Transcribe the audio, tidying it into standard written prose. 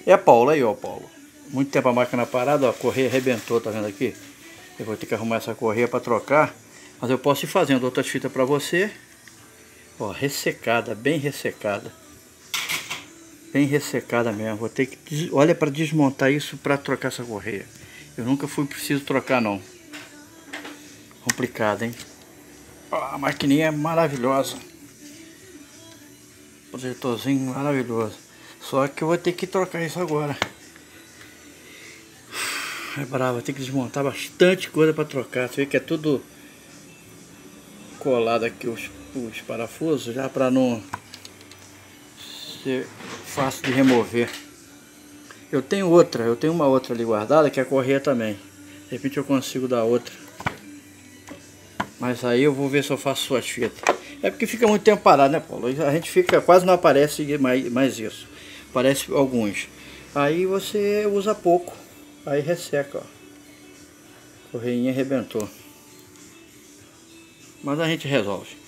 É, Paulo, aí ó, Paulo. Muito tempo a máquina parada, ó, a correia arrebentou, tá vendo aqui? Eu vou ter que arrumar essa correia para trocar, mas eu posso ir fazendo outras fitas para você. Ó, ressecada, bem ressecada. Bem ressecada mesmo. Vou ter que, olha, para desmontar isso para trocar essa correia. Eu nunca fui preciso trocar não. Complicado, hein? Ó, a maquininha é maravilhosa. Projetorzinho maravilhoso. Só que eu vou ter que trocar isso agora. É bravo, tem que desmontar bastante coisa para trocar. Você vê que é tudo colado aqui os parafusos, já para não ser fácil de remover. Eu tenho uma outra ali guardada que é a correia também. De repente eu consigo dar outra. Mas aí eu vou ver se eu faço suas fitas. É porque fica muito tempo parado, né, Paulo? A gente fica, quase não aparece mais isso. Aparece alguns. Aí você usa pouco. Aí resseca, ó. A correinha arrebentou. Mas a gente resolve.